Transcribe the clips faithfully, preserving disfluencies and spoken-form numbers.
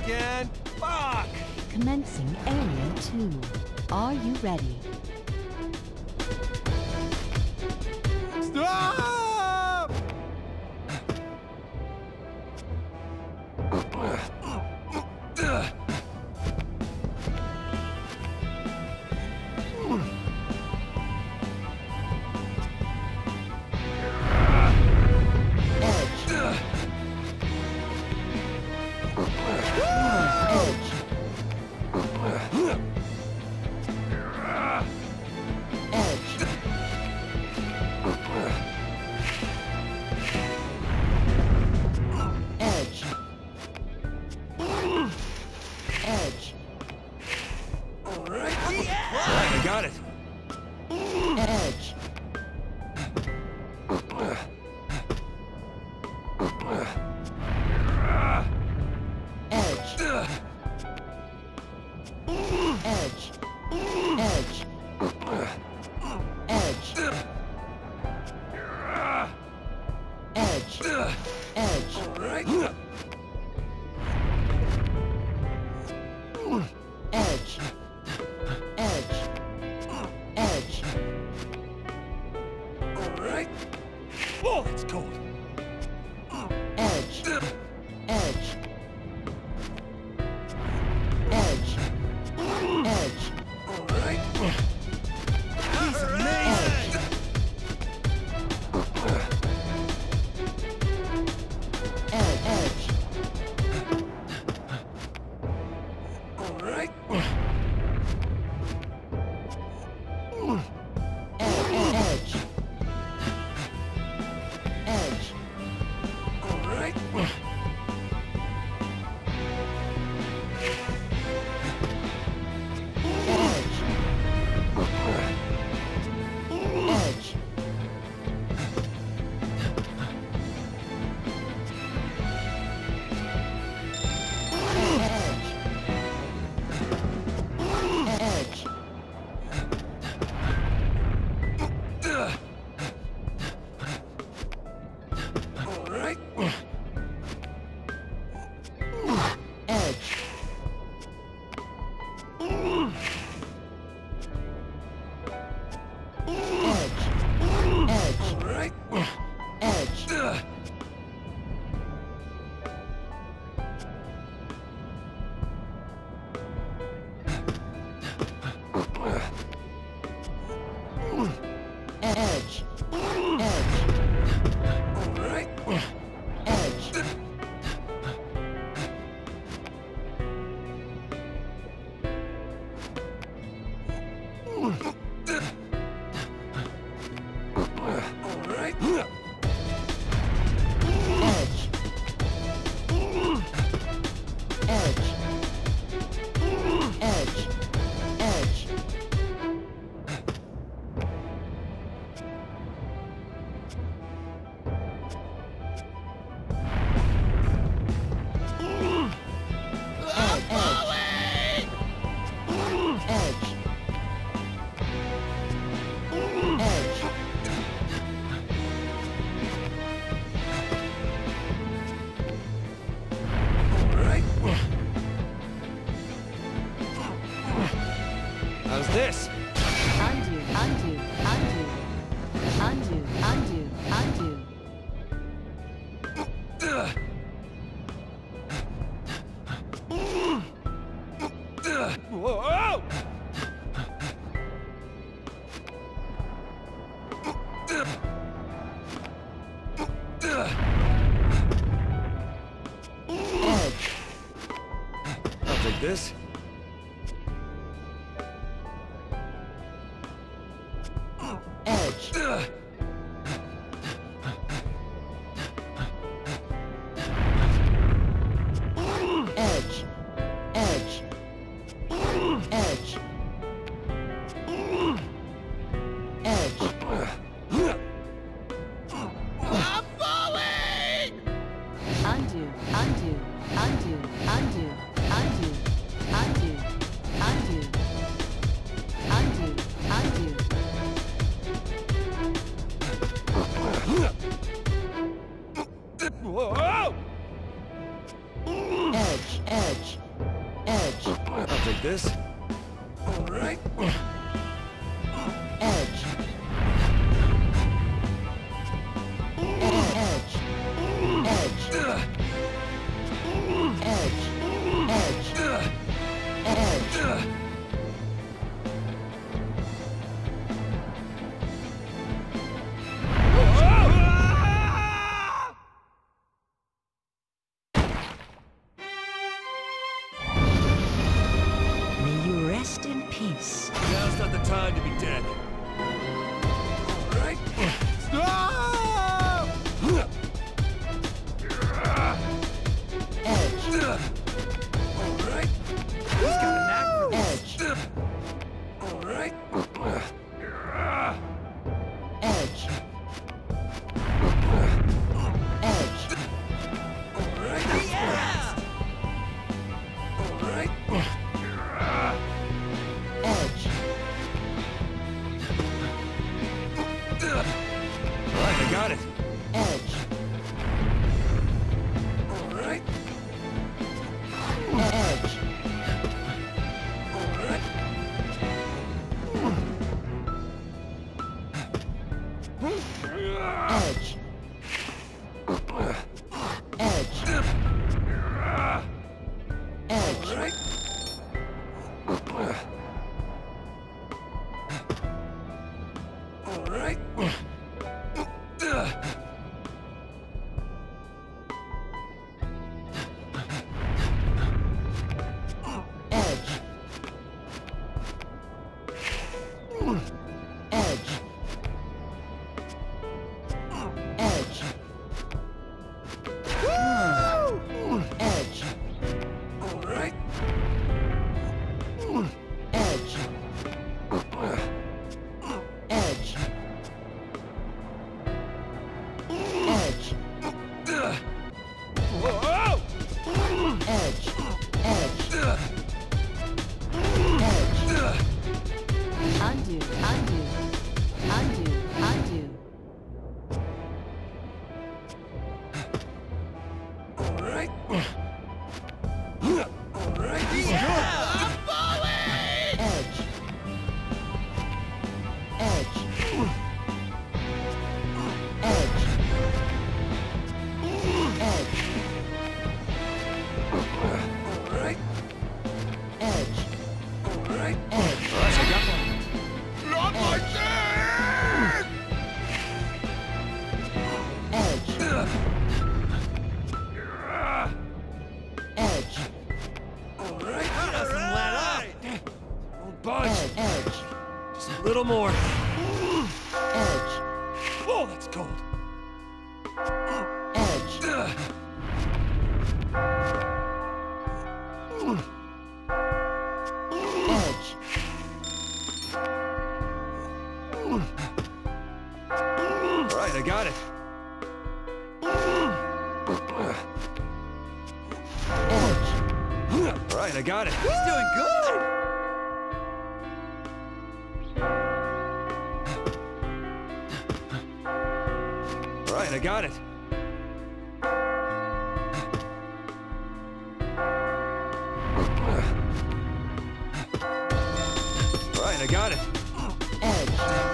again. Fuck! Commencing Area two. Are you ready? Stop! I got it. Edge. Edge. Edge. Edge. Edge. Edge. Edge. Right. Edge. Edge. Edge. All right. Oh, it's cold. Edge. Edge. Edge. Edge. All right. He's amazing. Edge. Edge. All right. Edge. Edge. All right. Edge. Edge. Edge. All right. Edge. Edge. Edge. All right. Edge. Edge. Edge. All right. Edge. All right. Edge. Edge. Edge. Edge. Edge. Edge. All right. How's this? Undo, undo, undo. Undo, undo, undo. Whoa! Edge. I'll take this. Edge. Edge. Edge. Edge. Edge. I'm falling! Undo, undo, undo, undo, undo, undo, undo, undo, undo. dead. All right. Stop! Edge. All right. He's got a knack for this. Edge. All right. Edge. Edge. All right. Yeah! All right. Edge. All right, I got it. Edge. All right. Edge. All right. Edge. Edge. Edge. All right. All right. Edge. Edge. Edge. Edge. All right. Edge. Edge. Edge. Whoa! Edge. Edge. Edge. Undo, undo, undo, undo. All right. All right. Yeah! I'm falling! Edge. Edge. Edge. Edge. All right. Edge. All right. Edge. All right, I got one. Not like this! Edge. Edge. All right. Doesn't let up. Don't budge. Edge. Edge. Just a little more. Edge. Oh, that's cold. Edge. Edge. All right, I got it. Edge. All right, I got it. He's doing good. All right, I got it. All right, I got it. Edge.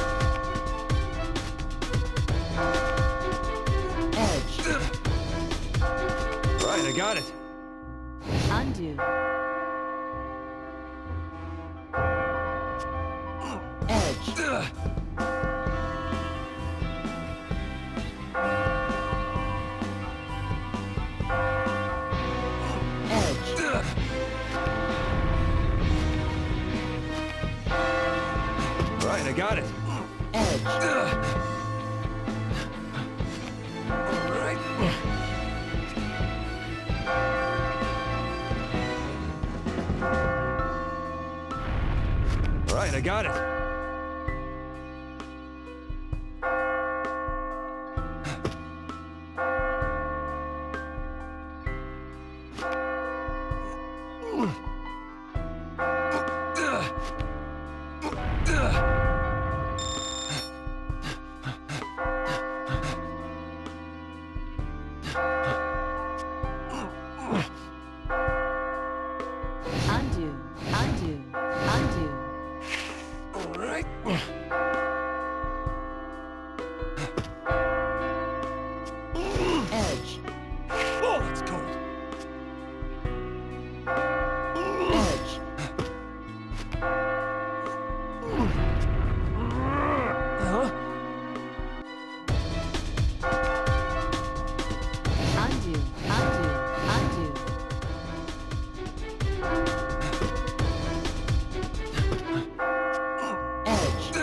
Edge. All right, I got it. Undo. Edge. Edge. All right, I got it. Edge. All right. All right, I got it. Undo, undo, undo. All right. Edge. Oh, that's cold. Edge. Huh? Undo, undo, undo. Edge.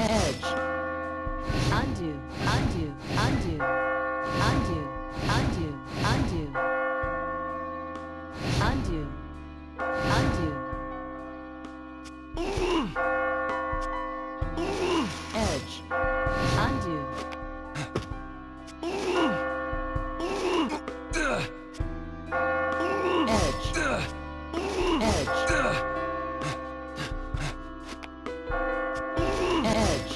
edge, Undo, undo, undo, undo, undo, undo, undo, undo, edge, undo, edge, edge, edge,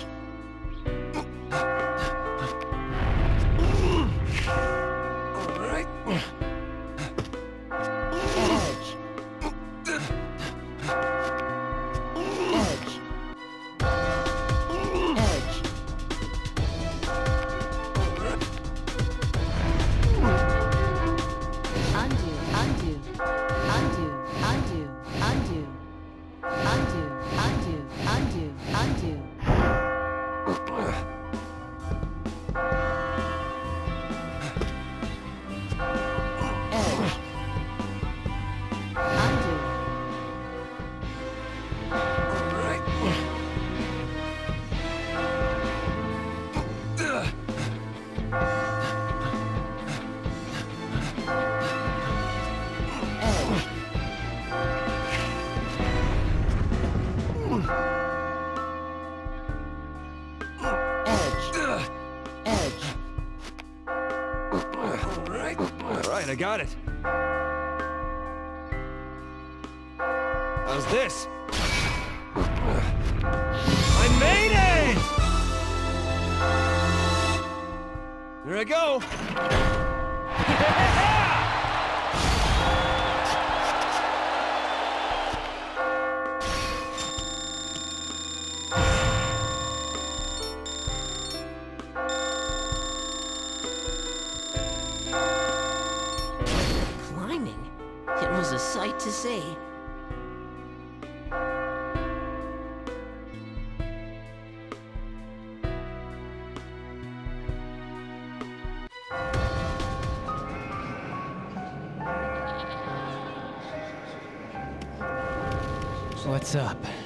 All right. edge, edge, edge, undo, undo, undo, undo, undo, undo, undo, undo, undo. edge, Undo, All right. edge, edge, edge, All right. All right, I got it. How's this? I made it! There I go. Climbing. It was a sight to see. What's up?